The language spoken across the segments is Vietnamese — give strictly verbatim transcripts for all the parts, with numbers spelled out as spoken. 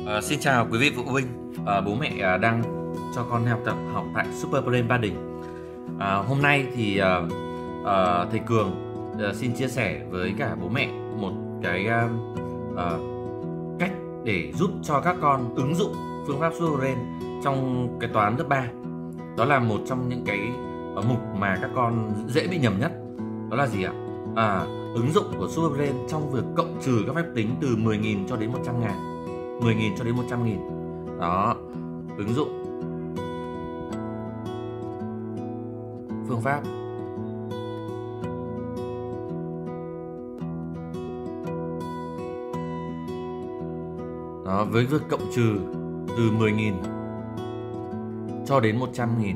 Ờ, xin chào quý vị phụ huynh. Ờ, bố mẹ à, đang cho con học tập học tại Super Brain Ba Đình. À, hôm nay thì à, à, thầy Cường à, xin chia sẻ với cả bố mẹ một cái à, à, cách để giúp cho các con ứng dụng phương pháp Super Brain trong cái toán lớp ba. Đó là một trong những cái à, mục mà các con dễ bị nhầm nhất. Đó là gì ạ? À, ứng dụng của Super Brain trong việc cộng trừ các phép tính từ mười nghìn cho đến một trăm ngàn. mười nghìn cho đến một trăm nghìn. Đó, ứng dụng phương pháp đó với việc cộng trừ từ mười nghìn cho đến một trăm nghìn.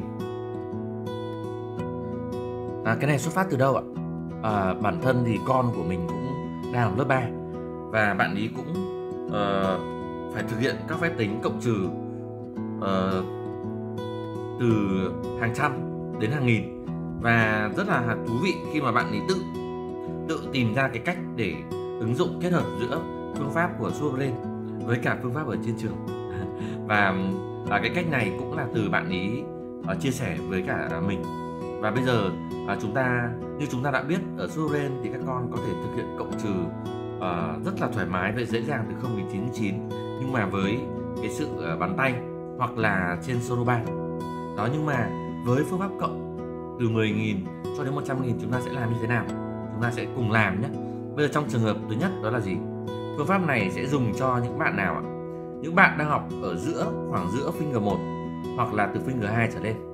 À, cái này xuất phát từ đâu ạ? À, bản thân thì con của mình cũng đang học lớp ba và bạn ấy cũng uh, phải thực hiện các phép tính cộng trừ uh, từ hàng trăm đến hàng nghìn, và rất là thú vị khi mà bạn ấy tự tự tìm ra cái cách để ứng dụng kết hợp giữa phương pháp của Super Brain với cả phương pháp ở trên trường. Và à, cái cách này cũng là từ bạn ấy uh, chia sẻ với cả mình. Và bây giờ à, chúng ta như chúng ta đã biết, ở Super Brain thì các con có thể thực hiện cộng trừ uh, rất là thoải mái và dễ dàng từ không đến chín mươi chín, nhưng mà với cái sự uh, bắn tay hoặc là trên Soroban đó. Nhưng mà với phương pháp cộng từ mười nghìn cho đến một trăm nghìn, chúng ta sẽ làm như thế nào? Chúng ta sẽ cùng làm nhé. Bây giờ trong trường hợp thứ nhất, đó là gì? Phương pháp này sẽ dùng cho những bạn nào ạ? Những bạn đang học ở giữa, khoảng giữa finger một hoặc là từ finger hai trở lên.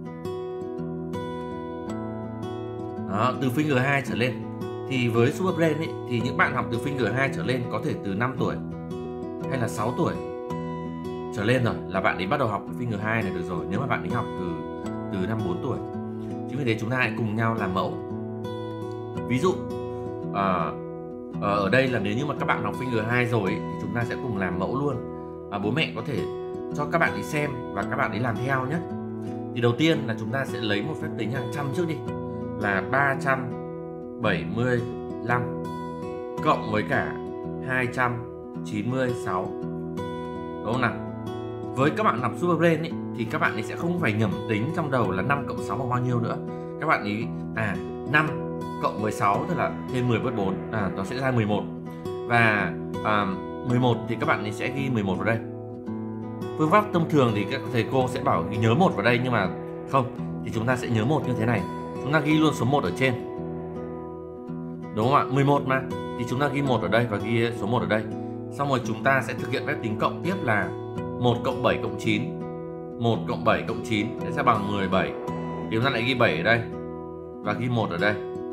Đó, từ finger hai trở lên thì với Super Brain ấy, thì những bạn học từ finger hai trở lên có thể từ năm tuổi hay là sáu tuổi trở lên rồi là bạn ấy bắt đầu học cái finger hai này được rồi, nếu mà bạn ấy học từ từ năm bốn tuổi. Chính vì thế chúng ta hãy cùng nhau làm mẫu. Ví dụ à, ở đây là nếu như mà các bạn học finger hai rồi ấy, thì chúng ta sẽ cùng làm mẫu luôn. À, bố mẹ có thể cho các bạn ấy xem và các bạn ấy làm theo nhé. Thì đầu tiên là chúng ta sẽ lấy một phép tính hàng trăm trước đi, là ba trăm bảy mươi lăm cộng với cả hai trăm chín mươi sáu, đúng không nào? Với các bạn học Super Brain ấy, thì các bạn ấy sẽ không phải nhẩm tính trong đầu là năm cộng sáu bằng bao nhiêu nữa. Các bạn ấy à năm cộng mười sáu tức là thêm mười bớt bốn, à, nó sẽ ra mười một. Và à, mười một thì các bạn ấy sẽ ghi mười một vào đây. Phương pháp thông thường thì các thầy cô sẽ bảo ghi nhớ một vào đây, nhưng mà không, thì chúng ta sẽ nhớ một như thế này. Chúng ta ghi luôn số một ở trên, đúng không ạ? mười một mà, thì chúng ta ghi một ở đây và ghi số một ở đây. Xong rồi chúng ta sẽ thực hiện phép tính cộng tiếp là một cộng bảy cộng chín. một cộng bảy cộng chín sẽ bằng mười bảy. Thì chúng ta lại ghi bảy ở đây và ghi một ở đây.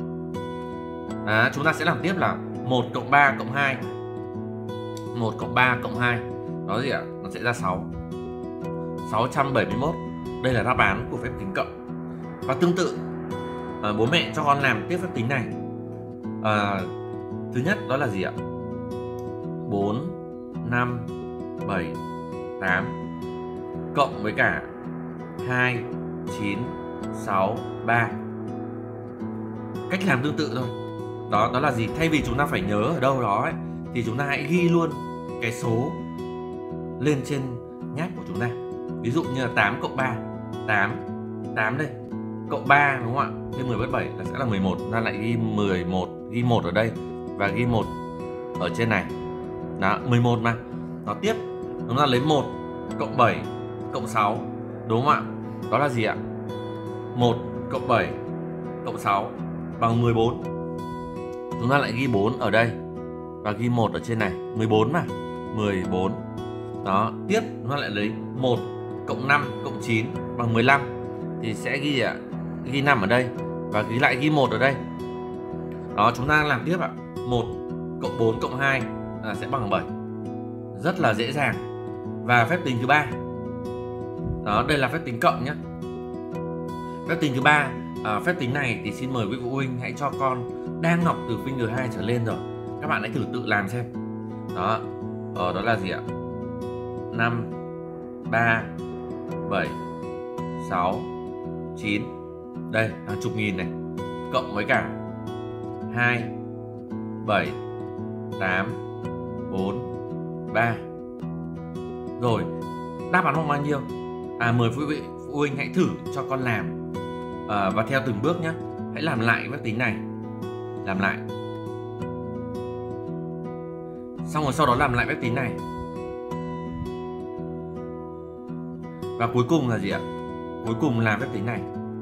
À, chúng ta sẽ làm tiếp là một cộng ba cộng hai. một cộng ba cộng hai, đó gì ạ? Nó sẽ ra sáu. sáu trăm bảy mươi mốt. Đây là đáp án của phép tính cộng. Và tương tự, à, bố mẹ cho con làm tiếp phép tính này. À, thứ nhất đó là gì ạ? bốn, năm, bảy, tám cộng với cả hai, chín, sáu, ba. Cách làm tương tự thôi. Đó, đó là gì? Thay vì chúng ta phải nhớ ở đâu đó ấy, thì chúng ta hãy ghi luôn cái số lên trên nháp của chúng ta. Ví dụ như là tám cộng ba, tám, tám đây, cộng ba, đúng không ạ? Thêm mười bớt bảy là sẽ là mười một. Chúng ta lại ghi mười một, ghi một ở đây và ghi một ở trên này. Đó, mười một mà. Nó tiếp, chúng ta lấy một cộng bảy cộng sáu, đúng không ạ? Đó là gì ạ? một cộng bảy cộng sáu bằng mười bốn. Chúng ta lại ghi bốn ở đây và ghi một ở trên này, mười bốn mà, mười bốn. Đó, tiếp chúng ta lại lấy một cộng năm cộng chín bằng mười lăm, thì sẽ ghi ạ, ghi năm ở đây và ghi lại ghi một ở đây. Đó, chúng ta làm tiếp ạ. một cộng bốn cộng hai là sẽ bằng bảy. Rất là dễ dàng. Và phép tính thứ ba. Đó, đây là phép tính cộng nhé. Phép tính thứ ba, à, phép tính này thì xin mời quý phụ huynh hãy cho con đang học từ finger hai trở lên rồi, các bạn hãy thử tự làm xem. Đó, ờ, đó là gì ạ? năm, ba, bảy, sáu, chín. Đây, hàng chục nghìn này. Cộng với cả hai, bảy, tám, bốn, ba. Rồi, đáp án bằng bao nhiêu? À, mời quý vị phụ huynh hãy thử cho con làm à, và theo từng bước nhé. Hãy làm lại phép tính này, làm lại. Xong rồi sau đó làm lại phép tính này. Và cuối cùng là gì ạ? Cuối cùng làm phép tính này.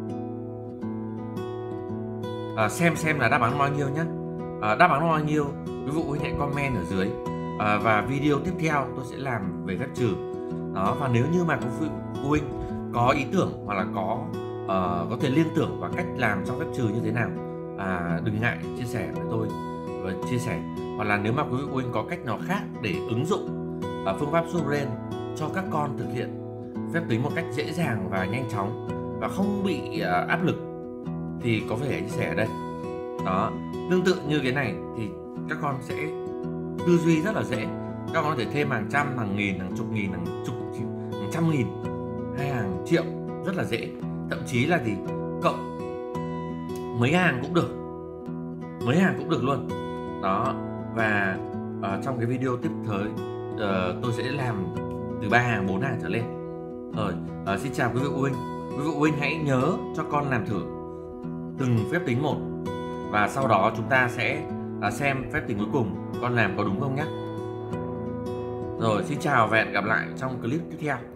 À, xem xem là đáp án bao nhiêu nhé. À, đáp án bao nhiêu quý vị phụ huynh hãy comment ở dưới. À, và video tiếp theo tôi sẽ làm về phép trừ. Đó, và nếu như mà quý vị phụ huynh có ý tưởng hoặc là có uh, có thể liên tưởng và cách làm trong phép trừ như thế nào, à, đừng ngại chia sẻ với tôi và chia sẻ. Hoặc là nếu mà quý vị phụ huynh có cách nào khác để ứng dụng uh, phương pháp Superbrain cho các con thực hiện phép tính một cách dễ dàng và nhanh chóng và không bị uh, áp lực thì có thể chia sẻ ở đây. Đó, tương tự như cái này thì các con sẽ tư duy rất là dễ. Các con có thể thêm hàng trăm, hàng nghìn, hàng chục nghìn, hàng chục, hàng trăm nghìn hay hàng triệu rất là dễ. Thậm chí là gì cộng mấy hàng cũng được, mấy hàng cũng được luôn. Đó, và uh, trong cái video tiếp tới uh, tôi sẽ làm từ ba hàng, bốn hàng trở lên. Rồi, uh, xin chào quý vị phụ huynh. Quý vị phụ huynh hãy nhớ cho con làm thử từng phép tính một và sau đó chúng ta sẽ uh, xem phép tính cuối cùng con làm có đúng không nhé. Rồi, xin chào và hẹn gặp lại trong clip tiếp theo.